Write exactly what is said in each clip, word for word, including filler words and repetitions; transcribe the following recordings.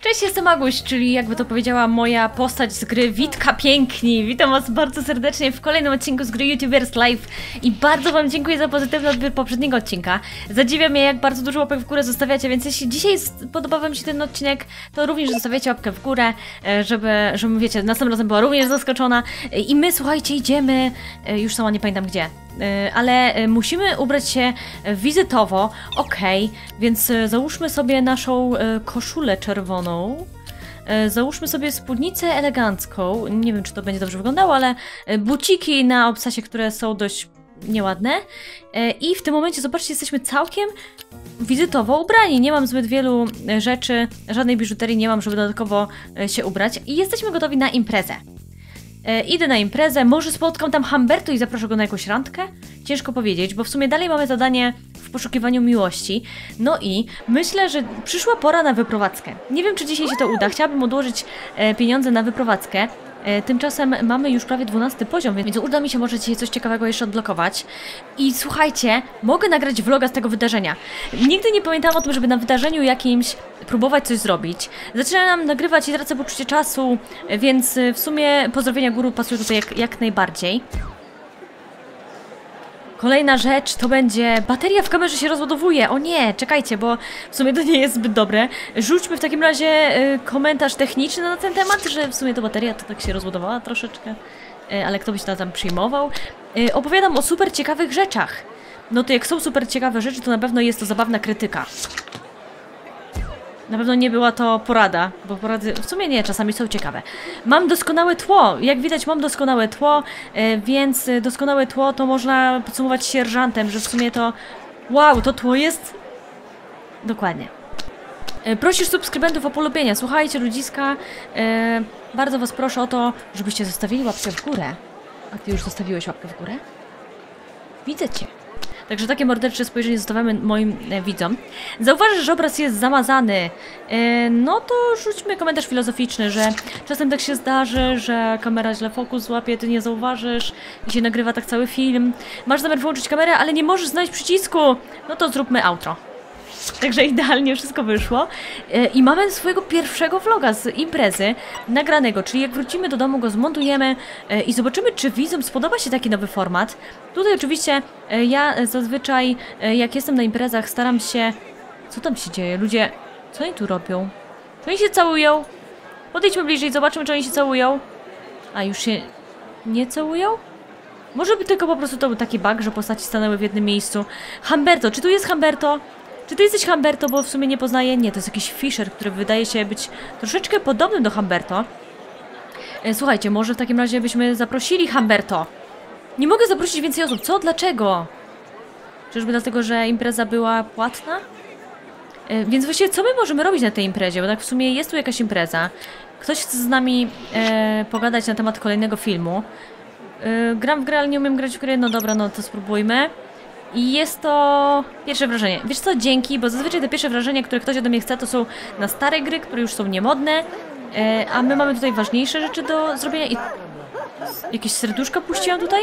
Cześć, jestem Aguś, czyli jakby to powiedziała moja postać z gry Witka Piękni. Witam was bardzo serdecznie w kolejnym odcinku z gry YouTubers Live i bardzo wam dziękuję za pozytywny odbiór poprzedniego odcinka. Zadziwia mnie, jak bardzo dużo łapek w górę zostawiacie, więc jeśli dzisiaj podoba wam się ten odcinek, to również zostawiacie łapkę w górę, żeby, żeby wiecie, następnym razem była również zaskoczona. I my, słuchajcie, idziemy, już sama nie pamiętam gdzie, ale musimy ubrać się wizytowo, okej, okay, więc załóżmy sobie naszą koszulę czerwoną. Załóżmy sobie spódnicę elegancką. Nie wiem, czy to będzie dobrze wyglądało, ale buciki na obcasie, które są dość nieładne. I w tym momencie, zobaczcie, jesteśmy całkiem wizytowo ubrani. Nie mam zbyt wielu rzeczy, żadnej biżuterii nie mam, żeby dodatkowo się ubrać. I jesteśmy gotowi na imprezę. Idę na imprezę, może spotkam tam Humberto i zaproszę go na jakąś randkę? Ciężko powiedzieć, bo w sumie dalej mamy zadanie w poszukiwaniu miłości. No i myślę, że przyszła pora na wyprowadzkę. Nie wiem, czy dzisiaj się to uda. Chciałabym odłożyć e, pieniądze na wyprowadzkę. E, tymczasem mamy już prawie dwunasty poziom, więc uda mi się może dzisiaj coś ciekawego jeszcze odblokować. I słuchajcie, mogę nagrać vloga z tego wydarzenia. Nigdy nie pamiętałam o tym, żeby na wydarzeniu jakimś próbować coś zrobić. Zaczynam nagrywać i tracę poczucie czasu, więc w sumie pozdrowienia guru pasują tutaj jak, jak najbardziej. Kolejna rzecz to będzie bateria w kamerze się rozładowuje. O nie, czekajcie, bo w sumie to nie jest zbyt dobre. Rzućmy w takim razie y, komentarz techniczny na ten temat, że w sumie to bateria to tak się rozładowała troszeczkę, y, ale kto by się to tam przyjmował. Y, opowiadam o super ciekawych rzeczach. No to jak są super ciekawe rzeczy, to na pewno jest to zabawna krytyka. Na pewno nie była to porada, bo porady w sumie nie, czasami są ciekawe. Mam doskonałe tło, jak widać mam doskonałe tło, więc doskonałe tło to można podsumować sierżantem, że w sumie to... Wow, to tło jest... Dokładnie. Prosisz subskrybentów o polubienia, słuchajcie ludziska, bardzo was proszę o to, żebyście zostawili łapkę w górę. A ty już zostawiłeś łapkę w górę? Widzę cię. Także takie mordercze spojrzenie zostawiamy moim e, widzom. Zauważysz, że obraz jest zamazany. E, no to rzućmy komentarz filozoficzny, że czasem tak się zdarzy, że kamera źle fokus złapie, ty nie zauważysz i się nagrywa tak cały film. Masz zamiar wyłączyć kamerę, ale nie możesz znaleźć przycisku. No to zróbmy outro. Także idealnie wszystko wyszło. E, I mamy swojego pierwszego vloga z imprezy nagranego, czyli jak wrócimy do domu, go zmontujemy e, i zobaczymy, czy widzom spodoba się taki nowy format. Tutaj oczywiście e, ja zazwyczaj, e, jak jestem na imprezach, staram się... Co tam się dzieje? Ludzie, co oni tu robią? Czy oni się całują? Podejdźmy bliżej, zobaczmy, czy oni się całują. A, już się nie całują? Może by tylko po prostu to był taki bug, że postaci stanęły w jednym miejscu. Humberto, czy tu jest Humberto? Czy ty jesteś Humberto, bo w sumie nie poznaję? Nie, to jest jakiś Fisher, który wydaje się być troszeczkę podobnym do Humberto. E, słuchajcie, może w takim razie byśmy zaprosili Humberto. Nie mogę zaprosić więcej osób. Co? Dlaczego? Czyżby dlatego, że impreza była płatna? E, więc właściwie co my możemy robić na tej imprezie? Bo tak w sumie jest tu jakaś impreza. Ktoś chce z nami e, pogadać na temat kolejnego filmu. E, gram w grę, ale nie umiem grać w grę. No dobra, no to spróbujmy. I jest to pierwsze wrażenie. Wiesz co, dzięki, bo zazwyczaj te pierwsze wrażenia, które ktoś ode mnie chce, to są na stare gry, które już są niemodne, e, a my mamy tutaj ważniejsze rzeczy do zrobienia i... Jakieś serduszka puściłam tutaj?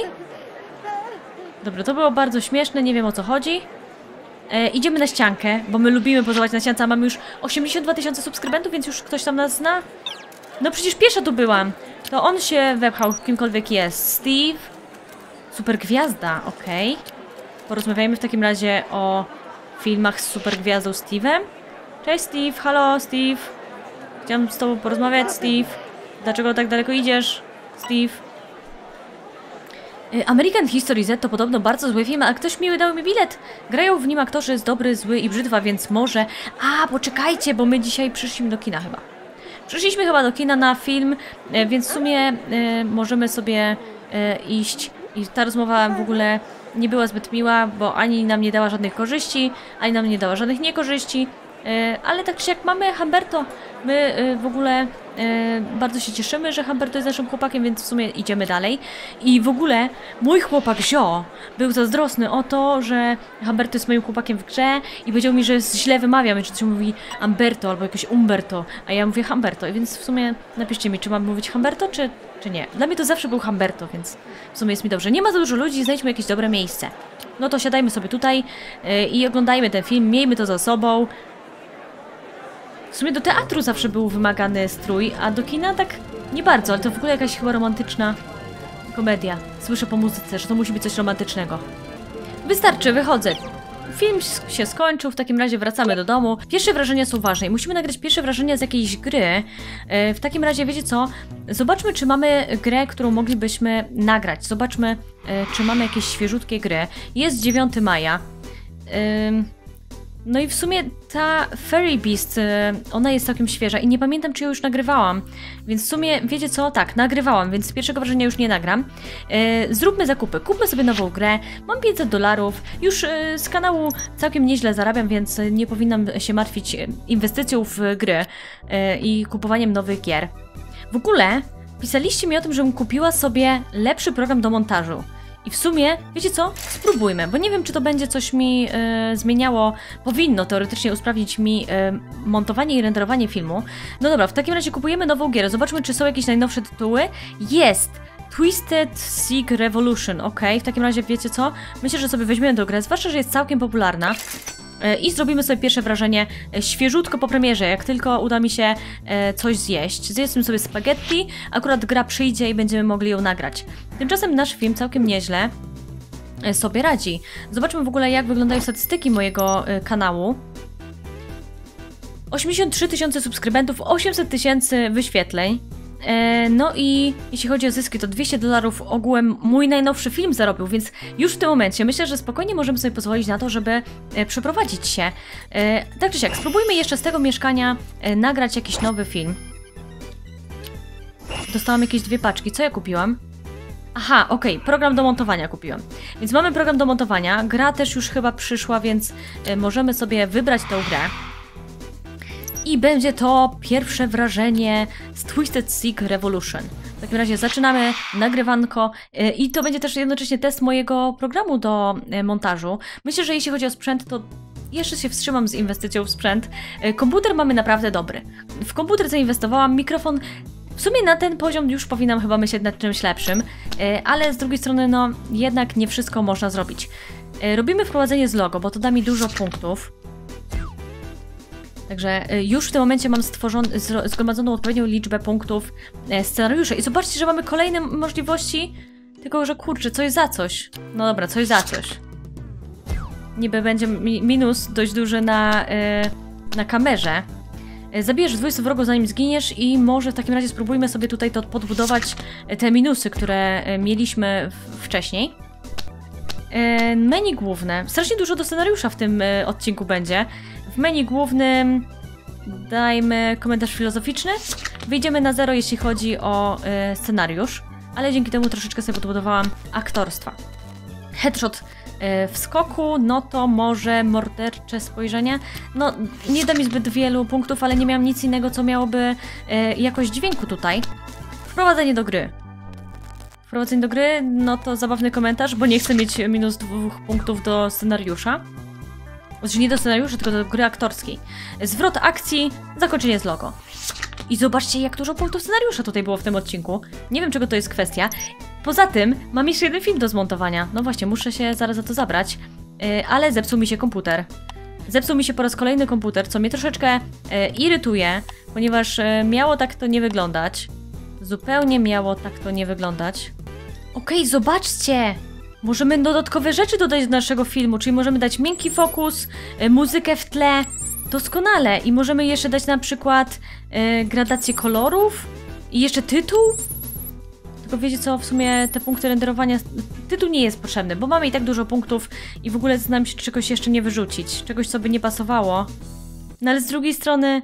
Dobra, to było bardzo śmieszne, nie wiem o co chodzi. E, idziemy na ściankę, bo my lubimy pozować na ściance, a mamy już osiemdziesiąt dwa tysiące subskrybentów, więc już ktoś tam nas zna. No przecież pierwsza tu byłam. To on się wepchał, kimkolwiek jest. Steve. Super gwiazda, okej. Okay. Porozmawiajmy w takim razie o filmach z supergwiazdą Steve'em. Cześć Steve, halo Steve. Chciałam z tobą porozmawiać, Steve. Dlaczego tak daleko idziesz, Steve? American History Z to podobno bardzo zły film, a ktoś mi dał mi bilet. Grają w nim aktorzy z dobry, zły i brzytwa, więc może... A, poczekajcie, bo my dzisiaj przyszliśmy do kina chyba. Przyszliśmy chyba do kina na film, więc w sumie e, możemy sobie e, iść. I ta rozmowa w ogóle... nie była zbyt miła, bo ani nam nie dała żadnych korzyści, ani nam nie dała żadnych niekorzyści, yy, ale tak czy jak mamy Humberto, my yy, w ogóle yy, bardzo się cieszymy, że Humberto jest naszym chłopakiem, więc w sumie idziemy dalej. I w ogóle mój chłopak Zio był zazdrosny o to, że Humberto jest moim chłopakiem w grze i powiedział mi, że źle wymawiam, czy coś mówi Humberto albo jakoś Umberto, a ja mówię Humberto, więc w sumie napiszcie mi, czy mam mówić Humberto, czy... czy nie. Dla mnie to zawsze był Humberto, więc w sumie jest mi dobrze. Nie ma za dużo ludzi, znajdźmy jakieś dobre miejsce. No to siadajmy sobie tutaj yy, i oglądajmy ten film, miejmy to za sobą. W sumie do teatru zawsze był wymagany strój, a do kina tak nie bardzo, ale to w ogóle jakaś chyba romantyczna komedia. Słyszę po muzyce, że to musi być coś romantycznego. Wystarczy, wychodzę. Film się skończył, w takim razie wracamy do domu. Pierwsze wrażenia są ważne i musimy nagrać pierwsze wrażenia z jakiejś gry. W takim razie, wiecie co? Zobaczmy, czy mamy grę, którą moglibyśmy nagrać. Zobaczmy, czy mamy jakieś świeżutkie gry. Jest dziewiątego maja. No i w sumie ta Fairy Beast, ona jest całkiem świeża i nie pamiętam, czy ją już nagrywałam. Więc w sumie, wiecie co? Tak, nagrywałam, więc z pierwszego wrażenia już nie nagram. E, zróbmy zakupy, kupmy sobie nową grę. Mam pięćset dolarów, już e, z kanału całkiem nieźle zarabiam, więc nie powinnam się martwić inwestycją w gry e, i kupowaniem nowych gier. W ogóle pisaliście mi o tym, żebym kupiła sobie lepszy program do montażu. I w sumie, wiecie co? Spróbujmy, bo nie wiem, czy to będzie coś mi e, zmieniało. Powinno teoretycznie usprawnić mi e, montowanie i renderowanie filmu. No dobra, w takim razie kupujemy nową gierę. Zobaczmy, czy są jakieś najnowsze tytuły. Jest! Twisted Sieg Revolution. Ok, w takim razie wiecie co? Myślę, że sobie weźmiemy tę grę, zwłaszcza, że jest całkiem popularna. I zrobimy sobie pierwsze wrażenie świeżutko po premierze, jak tylko uda mi się coś zjeść. Zjedzmy sobie spaghetti, akurat gra przyjdzie i będziemy mogli ją nagrać. Tymczasem nasz film całkiem nieźle sobie radzi. Zobaczmy w ogóle, jak wyglądają statystyki mojego kanału. osiemdziesiąt trzy tysiące subskrybentów, osiemset tysięcy wyświetleń. No i jeśli chodzi o zyski, to dwieście dolarów ogółem mój najnowszy film zarobił, więc już w tym momencie myślę, że spokojnie możemy sobie pozwolić na to, żeby przeprowadzić się. Tak czy siak, spróbujmy jeszcze z tego mieszkania nagrać jakiś nowy film. Dostałam jakieś dwie paczki. Co ja kupiłam? Aha, okej, okay, program do montowania kupiłam. Więc mamy program do montowania, gra też już chyba przyszła, więc możemy sobie wybrać tę grę. I będzie to pierwsze wrażenie z Twisted Sieg Revolution. W takim razie zaczynamy nagrywanko i to będzie też jednocześnie test mojego programu do montażu. Myślę, że jeśli chodzi o sprzęt, to jeszcze się wstrzymam z inwestycją w sprzęt. Komputer mamy naprawdę dobry. W komputer zainwestowałam, mikrofon w sumie na ten poziom już powinnam chyba myśleć nad czymś lepszym, ale z drugiej strony no jednak nie wszystko można zrobić. Robimy wprowadzenie z logo, bo to da mi dużo punktów. Także już w tym momencie mam stworzony, zgromadzoną odpowiednią liczbę punktów scenariusza. I zobaczcie, że mamy kolejne możliwości, tylko że kurczę, coś za coś. No dobra, coś za coś. Niby będzie minus dość duży na, na kamerze. Zabijesz dwudziestu wrogów, zanim zginiesz i może w takim razie spróbujmy sobie tutaj to podbudować, te minusy, które mieliśmy wcześniej. Menu główne. Strasznie dużo do scenariusza w tym odcinku będzie. W menu głównym dajmy komentarz filozoficzny. Wyjdziemy na zero, jeśli chodzi o y, scenariusz, ale dzięki temu troszeczkę sobie podbudowałam aktorstwa. Headshot y, w skoku, no to może mordercze spojrzenie. No, nie da mi zbyt wielu punktów, ale nie miałam nic innego, co miałoby y, jakość dźwięku tutaj. Wprowadzenie do gry. Wprowadzenie do gry, no to zabawny komentarz, bo nie chcę mieć minus dwóch punktów do scenariusza. Znaczy nie do scenariusza, tylko do gry aktorskiej. Zwrot akcji, zakończenie z logo. I zobaczcie, jak dużo punktów scenariusza tutaj było w tym odcinku. Nie wiem, czego to jest kwestia. Poza tym, mam jeszcze jeden film do zmontowania. No właśnie, muszę się zaraz za to zabrać. Yy, ale zepsuł mi się komputer. Zepsuł mi się po raz kolejny komputer, co mnie troszeczkę yy, irytuje, ponieważ yy, miało tak to nie wyglądać. Zupełnie miało tak to nie wyglądać. Okej, okay, zobaczcie! Możemy dodatkowe rzeczy dodać do naszego filmu, czyli możemy dać miękki fokus, y, muzykę w tle, doskonale. I możemy jeszcze dać na przykład y, gradację kolorów i jeszcze tytuł. Tylko wiecie co, w sumie te punkty renderowania, tytuł nie jest potrzebny, bo mamy i tak dużo punktów i w ogóle zastanawiam się, czy czegoś jeszcze nie wyrzucić, czegoś, co by nie pasowało. No ale z drugiej strony...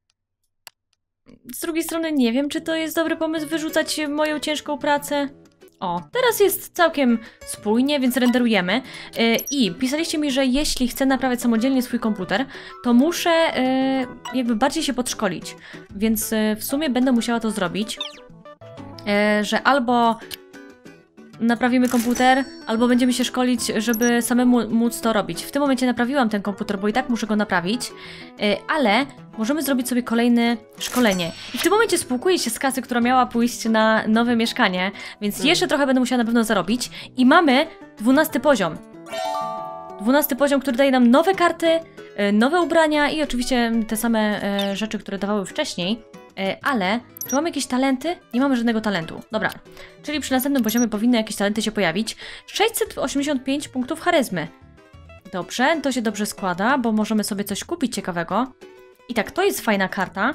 Z drugiej strony nie wiem, czy to jest dobry pomysł wyrzucać moją ciężką pracę. O, teraz jest całkiem spójnie, więc renderujemy. Yy, I pisaliście mi, że jeśli chcę naprawiać samodzielnie swój komputer, to muszę yy, jakby bardziej się podszkolić. Więc yy, w sumie będę musiała to zrobić. Yy, że albo naprawimy komputer, albo będziemy się szkolić, żeby samemu móc to robić. W tym momencie naprawiłam ten komputer, bo i tak muszę go naprawić, yy, ale możemy zrobić sobie kolejne szkolenie. I w tym momencie spłukuje się z kasy, która miała pójść na nowe mieszkanie, więc jeszcze trochę będę musiała na pewno zarobić. I mamy dwunasty poziom. dwunasty poziom, który daje nam nowe karty, e, nowe ubrania i oczywiście te same e, rzeczy, które dawały wcześniej. E, ale czy mamy jakieś talenty? Nie mamy żadnego talentu. Dobra, czyli przy następnym poziomie powinny jakieś talenty się pojawić. sześćset osiemdziesiąt pięć punktów charyzmy. Dobrze, to się dobrze składa, bo możemy sobie coś kupić ciekawego. I tak, to jest fajna karta.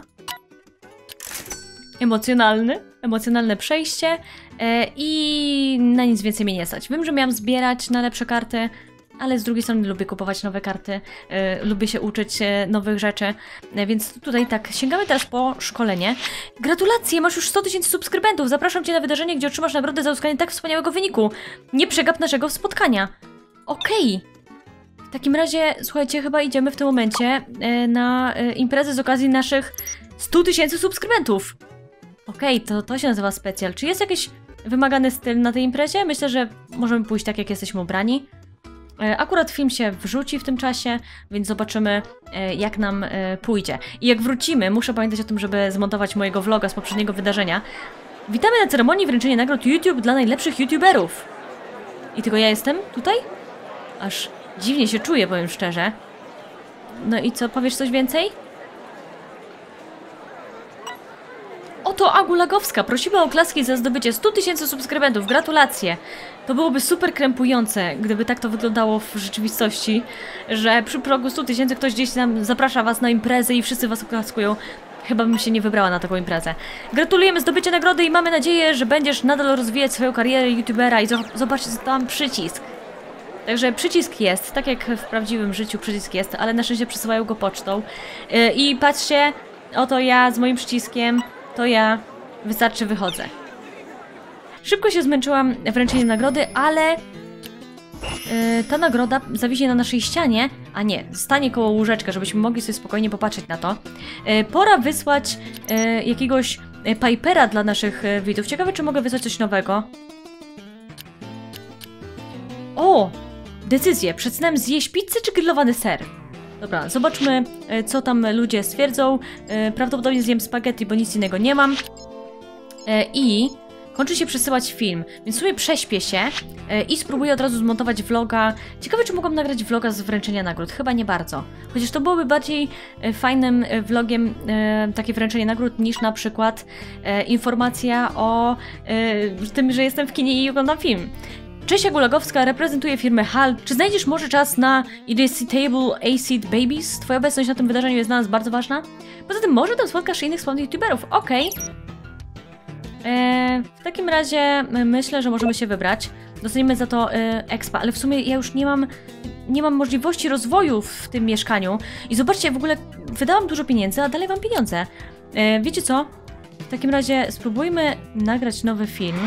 Emocjonalny, emocjonalne przejście e, i na nic więcej mnie nie stać. Wiem, że miałam zbierać na lepsze karty, ale z drugiej strony lubię kupować nowe karty, e, lubię się uczyć e, nowych rzeczy, e, więc tutaj tak, sięgamy teraz po szkolenie. Gratulacje, masz już sto tysięcy subskrybentów, zapraszam Cię na wydarzenie, gdzie otrzymasz nagrodę za uzyskanie tak wspaniałego wyniku. Nie przegap naszego spotkania. Okej. W takim razie, słuchajcie, chyba idziemy w tym momencie e, na e, imprezę z okazji naszych stu tysięcy subskrybentów. Okej, okay, to, to się nazywa specjal. Czy jest jakiś wymagany styl na tej imprezie? Myślę, że możemy pójść tak, jak jesteśmy ubrani. E, akurat film się wrzuci w tym czasie, więc zobaczymy, e, jak nam e, pójdzie. I jak wrócimy, muszę pamiętać o tym, żeby zmontować mojego vloga z poprzedniego wydarzenia. Witamy na ceremonii wręczenia nagród YouTube dla najlepszych YouTuberów. I tylko ja jestem tutaj? Aż dziwnie się czuję, powiem szczerze. No i co, powiesz coś więcej? Oto Agu Lagowska, prosimy o oklaski za zdobycie stu tysięcy subskrybentów, gratulacje! To byłoby super krępujące, gdyby tak to wyglądało w rzeczywistości, że przy progu stu tysięcy ktoś gdzieś tam zaprasza was na imprezę i wszyscy was oklaskują. Chyba bym się nie wybrała na taką imprezę. Gratulujemy zdobycia nagrody i mamy nadzieję, że będziesz nadal rozwijać swoją karierę youtubera i zobaczcie tam przycisk. Także przycisk jest, tak jak w prawdziwym życiu przycisk jest, ale na szczęście przesyłają go pocztą. Yy, I patrzcie, oto ja z moim przyciskiem. To ja wystarczy wychodzę. Szybko się zmęczyłam wręczeniem nagrody, ale yy, ta nagroda zawiśnie na naszej ścianie, a nie, stanie koło łóżeczka, żebyśmy mogli sobie spokojnie popatrzeć na to. Yy, pora wysłać yy, jakiegoś Pipera dla naszych yy, widzów. Ciekawe, czy mogę wysłać coś nowego. O! Decyzję. Przed snem zjeść pizzę czy grillowany ser? Dobra, zobaczmy, co tam ludzie stwierdzą. Prawdopodobnie zjem spaghetti, bo nic innego nie mam. I kończy się przesyłać film, więc sobie prześpię się i spróbuję od razu zmontować vloga. Ciekawe, czy mogłam nagrać vloga z wręczenia nagród. Chyba nie bardzo. Chociaż to byłoby bardziej fajnym vlogiem takie wręczenie nagród niż na przykład informacja o tym, że jestem w kinie i oglądam film. Cześć, Agu Lagowska, reprezentuję firmę Hal. Czy znajdziesz może czas na Irrecitable Acid Babies? Twoja obecność na tym wydarzeniu jest dla nas bardzo ważna. Poza tym może tam spotkasz innych sławnych youtuberów. Okej. Okay. Eee, w takim razie myślę, że możemy się wybrać. Dostaniemy za to e, expa, ale w sumie ja już nie mam, nie mam możliwości rozwoju w tym mieszkaniu. I zobaczcie, w ogóle wydałam dużo pieniędzy, a dalej mam pieniądze. E, wiecie co? W takim razie spróbujmy nagrać nowy film.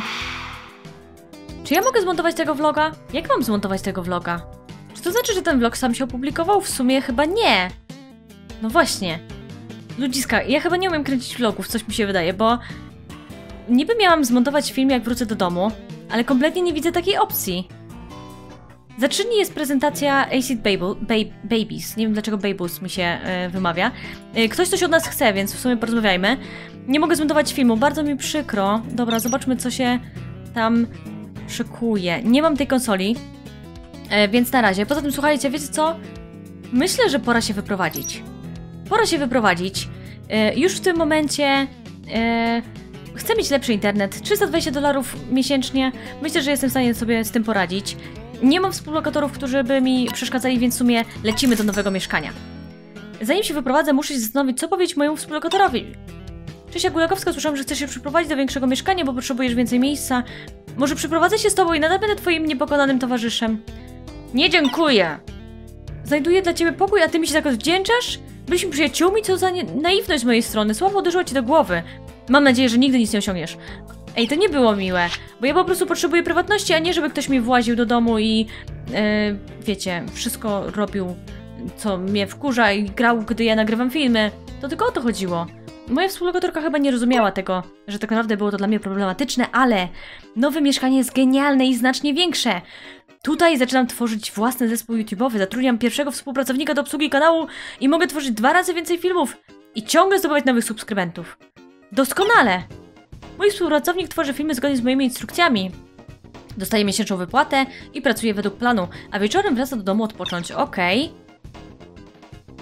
Czy ja mogę zmontować tego vloga? Jak mam zmontować tego vloga? Czy to znaczy, że ten vlog sam się opublikował? W sumie chyba nie. No właśnie. Ludziska, ja chyba nie umiem kręcić vlogów, coś mi się wydaje, bo niby miałam zmontować film, jak wrócę do domu, ale kompletnie nie widzę takiej opcji. Za trzy dni jest prezentacja Acid Babel, ba Babies. Nie wiem, dlaczego Babus mi się yy, wymawia. Yy, ktoś coś od nas chce, więc w sumie porozmawiajmy. Nie mogę zmontować filmu, bardzo mi przykro. Dobra, zobaczmy, co się tam szykuje. Nie mam tej konsoli, e, więc na razie. Poza tym, słuchajcie, wiecie co? Myślę, że pora się wyprowadzić. Pora się wyprowadzić. E, już w tym momencie e, chcę mieć lepszy internet. trzysta dwadzieścia dolarów miesięcznie. Myślę, że jestem w stanie sobie z tym poradzić. Nie mam współlokatorów, którzy by mi przeszkadzali, więc w sumie lecimy do nowego mieszkania. Zanim się wyprowadzę, muszę się zastanowić, co powiedzieć mojemu współlokatorowi. Cześć, Agu Lagowska, słyszałam, że chcesz się przyprowadzić do większego mieszkania, bo potrzebujesz więcej miejsca. Może przyprowadzę się z tobą i nadal będę twoim niepokonanym towarzyszem. Nie dziękuję. Znajduję dla ciebie pokój, a ty mi się tak odwdzięczasz? Byliśmy przyjaciółmi, co za naiwność z mojej strony. Słabo uderzyło ci do głowy. Mam nadzieję, że nigdy nic nie osiągniesz. Ej, to nie było miłe, bo ja po prostu potrzebuję prywatności, a nie żeby ktoś mi właził do domu i... Yy, wiecie, wszystko robił, co mnie wkurza i grał, gdy ja nagrywam filmy. To tylko o to chodziło. Moja współlokatorka chyba nie rozumiała tego, że tak naprawdę było to dla mnie problematyczne, ale nowe mieszkanie jest genialne i znacznie większe. Tutaj zaczynam tworzyć własny zespół YouTube'owy, zatrudniam pierwszego współpracownika do obsługi kanału i mogę tworzyć dwa razy więcej filmów i ciągle zdobywać nowych subskrybentów. Doskonale! Mój współpracownik tworzy filmy zgodnie z moimi instrukcjami. Dostaje miesięczną wypłatę i pracuje według planu, a wieczorem wraca do domu odpocząć. Okej. Okay.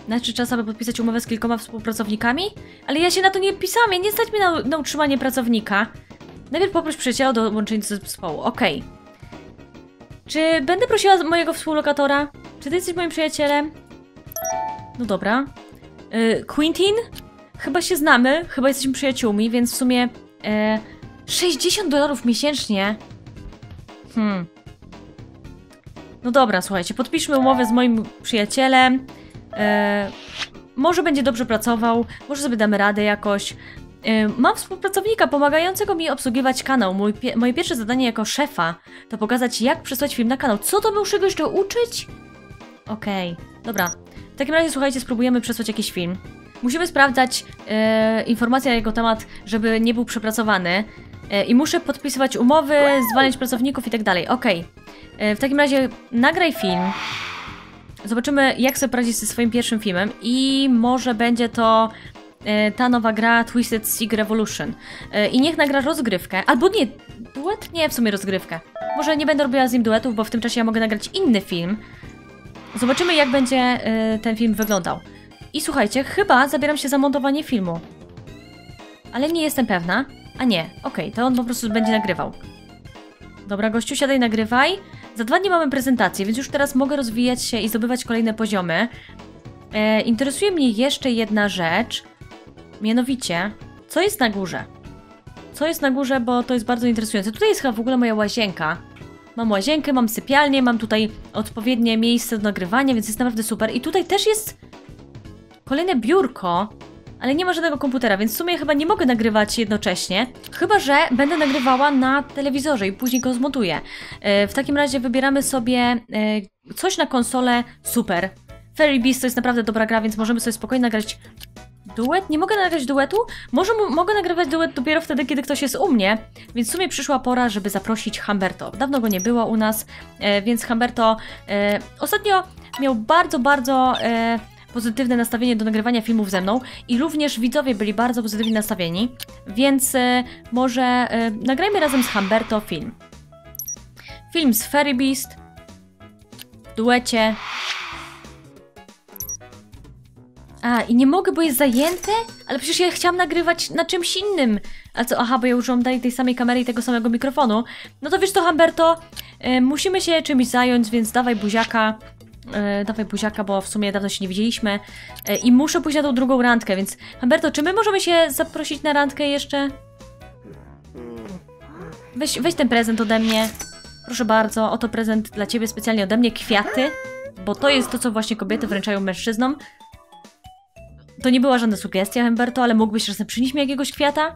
Znaczy czas, aby podpisać umowę z kilkoma współpracownikami? Ale ja się na to nie pisałam, ja nie stać mi na, na utrzymanie pracownika. Najpierw poproś przyjaciela o dołączenie do zespołu, okej. Okay. Czy będę prosiła mojego współlokatora? Czy ty jesteś moim przyjacielem? No dobra. Yy, Quentin? Chyba się znamy, chyba jesteśmy przyjaciółmi, więc w sumie... Yy, sześćdziesiąt dolarów miesięcznie? Hmm. No dobra, słuchajcie, podpiszmy umowę z moim przyjacielem. E, może będzie dobrze pracował, może sobie damy radę jakoś. E, mam współpracownika pomagającego mi obsługiwać kanał. Mój pie moje pierwsze zadanie jako szefa to pokazać, jak przesłać film na kanał. Co to muszę go jeszcze uczyć? Okej, okay. Dobra. W takim razie, słuchajcie, spróbujemy przesłać jakiś film. Musimy sprawdzać e, informacje na jego temat, żeby nie był przepracowany. E, I muszę podpisywać umowy, zwalniać pracowników i tak dalej. Okej. Okay. W takim razie nagraj film. Zobaczymy, jak sobie poradzić ze swoim pierwszym filmem. I może będzie to e, ta nowa gra Twisted Siege Revolution. E, I niech nagra rozgrywkę. Albo nie, duet? Nie, w sumie rozgrywkę. Może nie będę robiła z nim duetów, bo w tym czasie ja mogę nagrać inny film. Zobaczymy, jak będzie e, ten film wyglądał. I słuchajcie, chyba zabieram się za montowanie filmu. Ale nie jestem pewna. A nie, okej, okay, to on po prostu będzie nagrywał. Dobra, gościu, siadaj, nagrywaj. Za dwa dni mamy prezentację, więc już teraz mogę rozwijać się i zdobywać kolejne poziomy. E, interesuje mnie jeszcze jedna rzecz. Mianowicie, co jest na górze? Co jest na górze, bo to jest bardzo interesujące. Tutaj jest chyba w ogóle moja łazienka. Mam łazienkę, mam sypialnię, mam tutaj odpowiednie miejsce do nagrywania, więc jest naprawdę super. I tutaj też jest kolejne biurko, ale nie ma żadnego komputera, więc w sumie chyba nie mogę nagrywać jednocześnie. Chyba że będę nagrywała na telewizorze i później go zmontuję. E, w takim razie wybieramy sobie e, coś na konsolę. Super. Fairy Beast to jest naprawdę dobra gra, więc możemy sobie spokojnie nagrać duet. Nie mogę nagrać duetu? Może mogę nagrywać duet dopiero wtedy, kiedy ktoś jest u mnie. Więc w sumie przyszła pora, żeby zaprosić Humberto. Dawno go nie było u nas, e, więc Humberto e, ostatnio miał bardzo, bardzo... E, pozytywne nastawienie do nagrywania filmów ze mną i również widzowie byli bardzo pozytywnie nastawieni, więc e, może e, nagrajmy razem z Humberto film. Film z Fairy Beast w duecie. A, i nie mogę, bo jest zajęte? Ale przecież ja chciałam nagrywać na czymś innym. A co? Aha, bo ja użyłam tej samej kamery i tego samego mikrofonu. No to wiesz to, Humberto, e, musimy się czymś zająć, więc dawaj buziaka. E, dawaj buziaka, bo w sumie dawno się nie widzieliśmy. E, I muszę pójść na tą drugą randkę, więc Humberto, czy my możemy się zaprosić na randkę jeszcze? Weź, weź ten prezent ode mnie. Proszę bardzo, oto prezent dla ciebie specjalnie ode mnie. Kwiaty, bo to jest to, co właśnie kobiety wręczają mężczyznom. To nie była żadna sugestia, Humberto, ale mógłbyś czasem przynieść mi jakiegoś kwiata?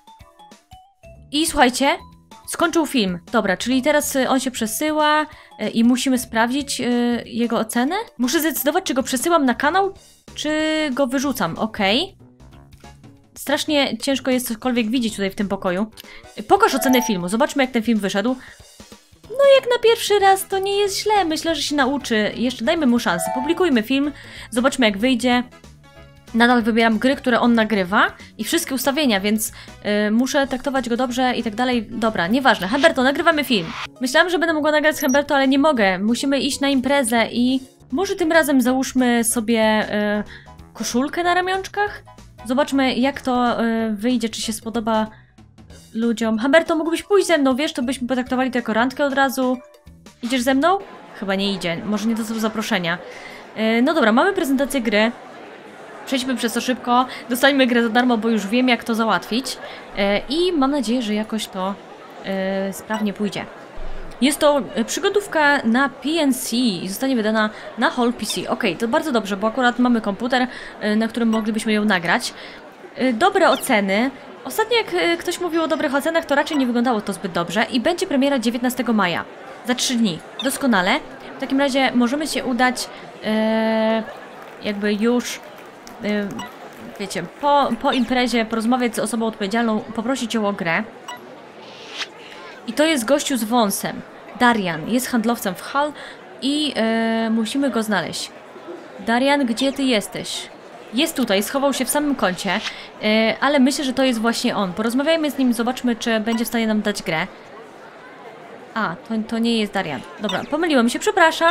I słuchajcie, skończył film. Dobra, czyli teraz y, on się przesyła y, i musimy sprawdzić y, jego ocenę. Muszę zdecydować, czy go przesyłam na kanał, czy go wyrzucam. Okej. Okay. Strasznie ciężko jest cokolwiek widzieć tutaj w tym pokoju. Y, pokaż ocenę filmu, zobaczmy, jak ten film wyszedł. No jak na pierwszy raz to nie jest źle, myślę, że się nauczy. Jeszcze dajmy mu szansę, publikujmy film, zobaczmy, jak wyjdzie. Nadal wybieram gry, które on nagrywa i wszystkie ustawienia, więc yy, muszę traktować go dobrze i tak dalej. Dobra, nieważne. Humberto, nagrywamy film. Myślałam, że będę mogła nagrać z Humberto, ale nie mogę. Musimy iść na imprezę i może tym razem załóżmy sobie yy, koszulkę na ramionczkach? Zobaczmy, jak to yy, wyjdzie, czy się spodoba ludziom. Humberto, mógłbyś pójść ze mną, wiesz, to byśmy potraktowali to jako randkę od razu. Idziesz ze mną? Chyba nie idzie. Może nie dostał zaproszenia. Yy, no dobra, mamy prezentację gry. Przejdźmy przez to szybko, dostańmy grę za darmo, bo już wiem, jak to załatwić. Yy, I mam nadzieję, że jakoś to yy, sprawnie pójdzie. Jest to przygodówka na P N C i zostanie wydana na Hall P C. Ok, to bardzo dobrze, bo akurat mamy komputer, yy, na którym moglibyśmy ją nagrać. Yy, dobre oceny. Ostatnio jak yy, ktoś mówił o dobrych ocenach, to raczej nie wyglądało to zbyt dobrze. I będzie premiera dziewiętnastego maja. Za trzy dni. Doskonale. W takim razie możemy się udać yy, jakby już... wiecie, po, po imprezie porozmawiać z osobą odpowiedzialną, poprosić ją o grę. I to jest gościu z wąsem. Darian, jest handlowcem w Hull i e, musimy go znaleźć. Darian, gdzie ty jesteś? Jest tutaj, schował się w samym kącie, e, ale myślę, że to jest właśnie on. Porozmawiajmy z nim, zobaczmy, czy będzie w stanie nam dać grę. A, to, to nie jest Darian. Dobra, pomyliłam się, przepraszam.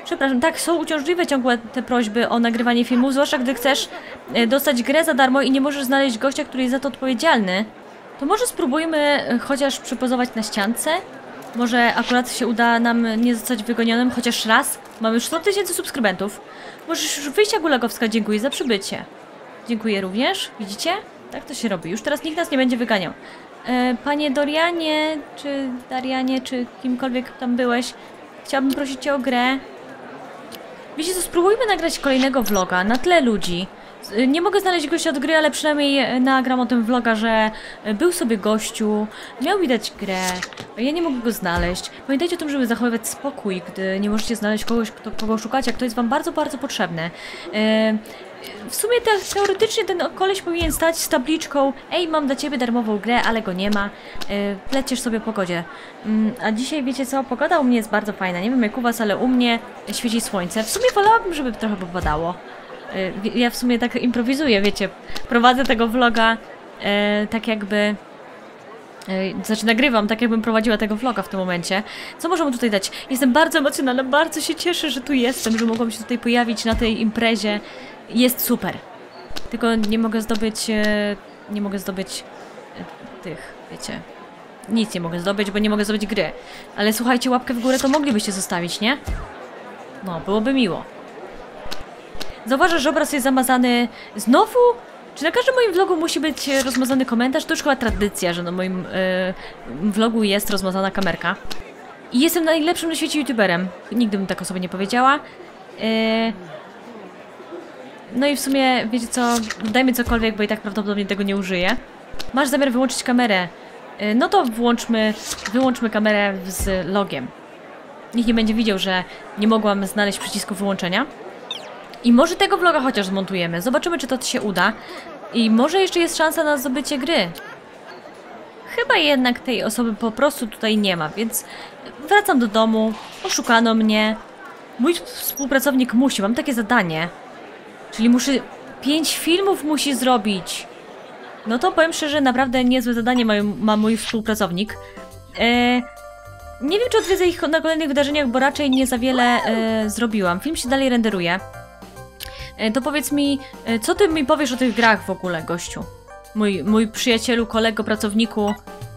Przepraszam, tak, są uciążliwe ciągłe te prośby o nagrywanie filmu, zwłaszcza gdy chcesz e, dostać grę za darmo i nie możesz znaleźć gościa, który jest za to odpowiedzialny. To może spróbujmy e, chociaż przypozować na ściance? Może akurat się uda nam nie zostać wygonionym chociaż raz? Mamy już sto tysięcy subskrybentów. Możesz już wyjść, Agulagowska, dziękuję za przybycie. Dziękuję również, widzicie? Tak to się robi, już teraz nikt nas nie będzie wyganiał. E, panie Dorianie, czy Darianie, czy kimkolwiek tam byłeś, chciałabym prosić cię o grę. Wiecie co, spróbujmy nagrać kolejnego vloga na tle ludzi. Nie mogę znaleźć gościa od gry, ale przynajmniej nagram o tym vloga, że był sobie gościu, miał mi dać grę, a ja nie mogę go znaleźć. Pamiętajcie o tym, żeby zachowywać spokój, gdy nie możecie znaleźć kogoś, kto, kogo szukacie, jak to jest wam bardzo, bardzo potrzebne. Yy, w sumie te, teoretycznie ten koleś powinien stać z tabliczką: ej, mam dla ciebie darmową grę, ale go nie ma. Yy, lecisz sobie po pogodzie. Yy, a dzisiaj wiecie co, pogoda u mnie jest bardzo fajna. Nie wiem jak u was, ale u mnie świeci słońce. W sumie wolałabym, żeby trochę popadało. Ja w sumie tak improwizuję, wiecie, prowadzę tego vloga e, tak jakby, e, znaczy nagrywam tak jakbym prowadziła tego vloga w tym momencie. Co możemy tutaj dać? Jestem bardzo emocjonalna, bardzo się cieszę, że tu jestem, że mogłam się tutaj pojawić na tej imprezie. Jest super. Tylko nie mogę zdobyć, e, nie mogę zdobyć e, tych, wiecie, nic nie mogę zdobyć, bo nie mogę zdobyć gry. Ale słuchajcie, łapkę w górę to moglibyście zostawić, nie? No, byłoby miło. Zauważasz, że obraz jest zamazany znowu? Czy na każdym moim vlogu musi być rozmazany komentarz? To już chyba tradycja, że na moim yy, vlogu jest rozmazana kamerka. I jestem najlepszym na świecie youtuberem. Nigdy bym tak o sobie nie powiedziała. Yy... No i w sumie, wiecie co, dajmy cokolwiek, bo i tak prawdopodobnie tego nie użyję. Masz zamiar wyłączyć kamerę? Yy, no to włączmy, wyłączmy kamerę z logiem. Nikt nie będzie widział, że nie mogłam znaleźć przycisku wyłączenia. I może tego vloga chociaż zmontujemy. Zobaczymy, czy to się uda. I może jeszcze jest szansa na zdobycie gry. Chyba jednak tej osoby po prostu tutaj nie ma, więc wracam do domu. Oszukano mnie. Mój współpracownik musi, mam takie zadanie. Czyli muszę... Pięć filmów musi zrobić. No to powiem szczerze, naprawdę niezłe zadanie ma, ma mój współpracownik. Eee, nie wiem, czy odwiedzę ich na kolejnych wydarzeniach, bo raczej nie za wiele e, zrobiłam. Film się dalej renderuje. To powiedz mi, co ty mi powiesz o tych grach w ogóle, gościu? Mój, mój przyjacielu, kolego, pracowniku.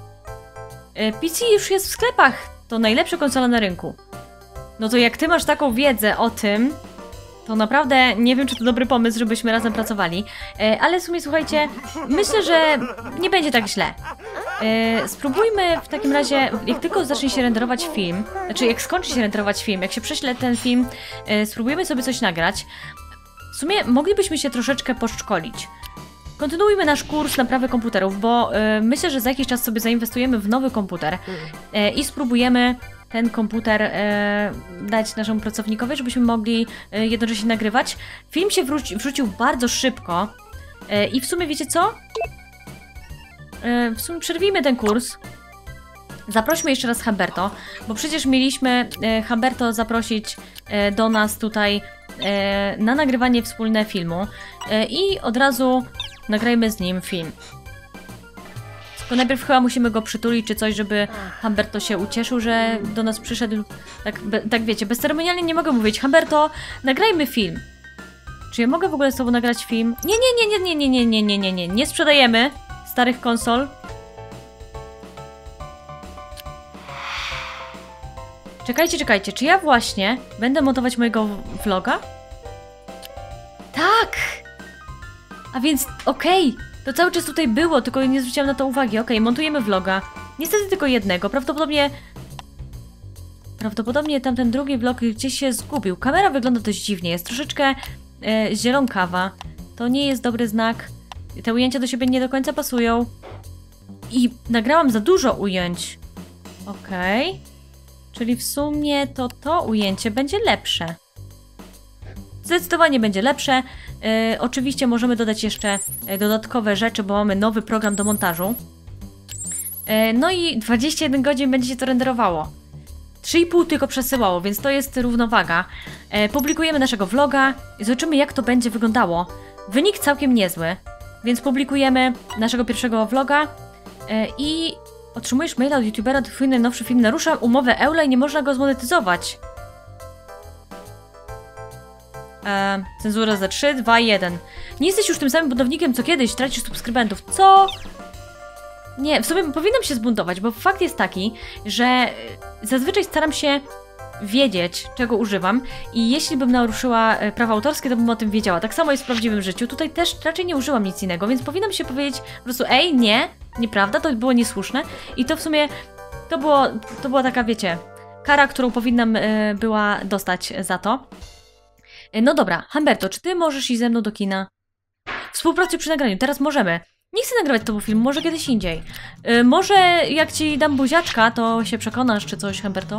P C już jest w sklepach. To najlepsza konsola na rynku. No to jak ty masz taką wiedzę o tym, to naprawdę nie wiem, czy to dobry pomysł, żebyśmy razem pracowali. Ale w sumie, słuchajcie, myślę, że nie będzie tak źle. Spróbujmy w takim razie, jak tylko zacznie się renderować film, znaczy jak skończy się renderować film, jak się prześle ten film, spróbujemy sobie coś nagrać. W sumie moglibyśmy się troszeczkę poszkolić. Kontynuujmy nasz kurs naprawy komputerów, bo y, myślę, że za jakiś czas sobie zainwestujemy w nowy komputer y, i spróbujemy ten komputer y, dać naszemu pracownikowi, żebyśmy mogli y, jednocześnie nagrywać. Film się wróci, wrzucił bardzo szybko y, i w sumie wiecie co? Y, w sumie przerwijmy ten kurs. Zaprośmy jeszcze raz Humberto, bo przecież mieliśmy y, Humberto zaprosić y, do nas tutaj na nagrywanie wspólne filmu i od razu nagrajmy z nim film. Tylko najpierw chyba musimy go przytulić czy coś, żeby Humberto się ucieszył, że do nas przyszedł. Tak, be, tak wiecie, bezceremonialnie nie mogę mówić: Humberto, nagrajmy film. Czy ja mogę w ogóle z tobą nagrać film? Nie, nie, nie, nie, nie, nie, nie, nie, nie, nie, nie sprzedajemy starych konsol. Czekajcie, czekajcie, czy ja właśnie będę montować mojego vloga? Tak! A więc, okej, okay, to cały czas tutaj było, tylko nie zwróciłam na to uwagi. Okej, okay, montujemy vloga. Niestety tylko jednego, prawdopodobnie... Prawdopodobnie tamten drugi vlog gdzieś się zgubił. Kamera wygląda dość dziwnie, jest troszeczkę e, zielonkawa. To nie jest dobry znak. Te ujęcia do siebie nie do końca pasują. I nagrałam za dużo ujęć. Okej. Okay. Czyli w sumie to to ujęcie będzie lepsze. Zdecydowanie będzie lepsze. Yy, oczywiście możemy dodać jeszcze dodatkowe rzeczy, bo mamy nowy program do montażu. Yy, no i dwadzieścia jeden godzin będzie się to renderowało. trzy i pół tylko przesyłało, więc to jest równowaga. Yy, publikujemy naszego vloga i zobaczymy, jak to będzie wyglądało. Wynik całkiem niezły, więc publikujemy naszego pierwszego vloga yy, i otrzymujesz maila od youtubera, twój najnowszy film narusza umowę Eula i nie można go zmonetyzować. E, cenzura za trzy, dwa, jeden. Nie jesteś już tym samym budownikiem co kiedyś, tracisz subskrybentów. Co? Nie, w sumie powinnam się zbuntować, bo fakt jest taki, że zazwyczaj staram się wiedzieć, czego używam i jeśli bym naruszyła prawa autorskie, to bym o tym wiedziała. Tak samo jest w prawdziwym życiu. Tutaj też raczej nie użyłam nic innego, więc powinnam się powiedzieć po prostu ej, nie, nieprawda, to było niesłuszne i to w sumie to było, to była taka, wiecie, kara, którą powinnam y, była dostać za to. Y, no dobra, Humberto, czy ty możesz iść ze mną do kina? Współpracy przy nagraniu, teraz możemy. Nie chcę nagrywać tego filmu, może kiedyś indziej. Y, może jak ci dam buziaczka, to się przekonasz, czy coś, Humberto?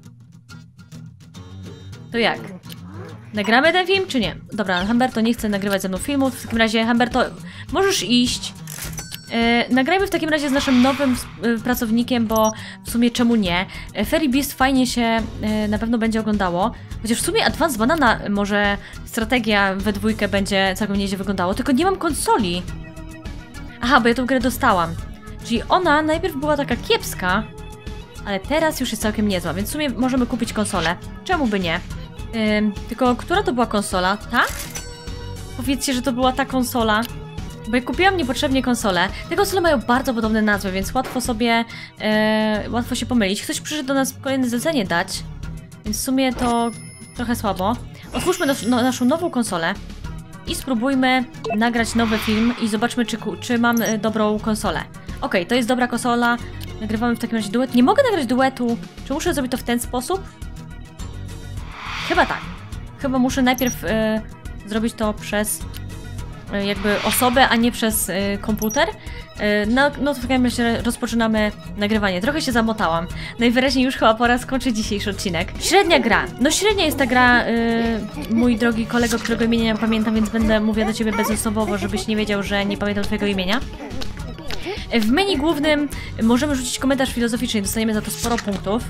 To jak? Nagramy ten film, czy nie? Dobra, Humberto nie chce nagrywać ze mną filmu. W takim razie, Humberto, możesz iść. Yy, nagrajmy w takim razie z naszym nowym yy, pracownikiem, bo w sumie czemu nie? Yy, Fairy Beast fajnie się yy, na pewno będzie oglądało. Chociaż w sumie Advance Banana może strategia we dwójkę będzie całkiem nieźle wyglądało. Tylko nie mam konsoli. Aha, bo ja tą grę dostałam. Czyli ona najpierw była taka kiepska, ale teraz już jest całkiem niezła, więc w sumie możemy kupić konsolę. Czemu by nie? Yy, tylko, która to była konsola? Ta? Powiedzcie, że to była ta konsola. Bo ja kupiłam niepotrzebnie konsolę. Te konsole mają bardzo podobne nazwy, więc łatwo sobie, yy, łatwo się pomylić. Ktoś przyszedł do nas kolejne zlecenie dać, więc w sumie to trochę słabo. Otwórzmy nos, no, naszą nową konsolę i spróbujmy nagrać nowy film i zobaczmy, czy, czy mam dobrą konsolę. Okej, okay, to jest dobra konsola. Nagrywamy w takim razie duet. Nie mogę nagrać duetu. Czy muszę zrobić to w ten sposób? Chyba tak. Chyba muszę najpierw e, zrobić to przez e, jakby osobę, a nie przez e, komputer. E, no, no to w takim razie rozpoczynamy nagrywanie. Trochę się zamotałam. Najwyraźniej już chyba pora skończyć dzisiejszy odcinek. Średnia gra. No średnia jest ta gra, e, mój drogi kolego, którego imienia nie pamiętam, więc będę mówiła do ciebie bezosobowo, żebyś nie wiedział, że nie pamiętam twojego imienia. W menu głównym możemy rzucić komentarz filozoficzny i dostaniemy za to sporo punktów.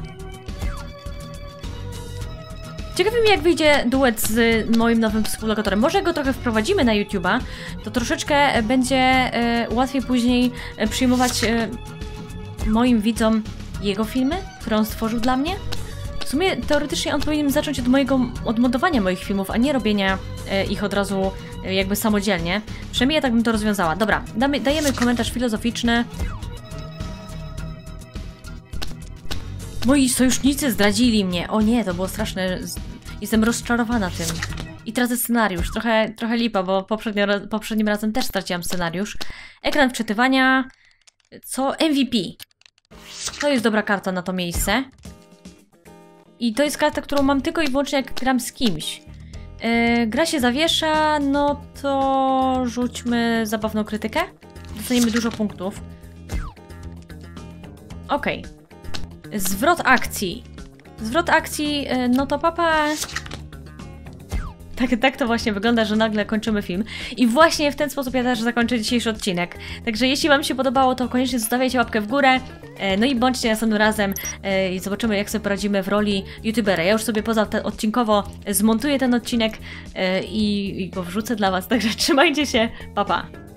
Ciekawi mnie, jak wyjdzie duet z moim nowym współlokatorem. Może go trochę wprowadzimy na YouTube'a, to troszeczkę będzie e, łatwiej później przyjmować e, moim widzom jego filmy, które on stworzył dla mnie. W sumie teoretycznie on powinien zacząć od mojego odmodowania moich filmów, a nie robienia e, ich od razu e, jakby samodzielnie. Przynajmniej ja tak bym to rozwiązała. Dobra, damy, dajemy komentarz filozoficzny. Moi sojusznicy zdradzili mnie. O nie, to było straszne. Jestem rozczarowana tym. I tracę scenariusz. Trochę, trochę lipa, bo poprzednio, poprzednim razem też straciłam scenariusz. Ekran wczytywania. Co? M V P. To jest dobra karta na to miejsce. I to jest karta, którą mam tylko i wyłącznie jak gram z kimś. Yy, gra się zawiesza, no to rzućmy zabawną krytykę. Dostaniemy dużo punktów. Okej. Okay. Zwrot akcji. Zwrot akcji, yy, no to papa... Tak, tak to właśnie wygląda, że nagle kończymy film. I właśnie w ten sposób ja też zakończę dzisiejszy odcinek. Także jeśli wam się podobało, to koniecznie zostawiajcie łapkę w górę. No i bądźcie następnym razem i zobaczymy, jak sobie poradzimy w roli youtubera. Ja już sobie poza ten odcinkowo zmontuję ten odcinek i, i go wrzucę dla was. Także trzymajcie się, pa pa!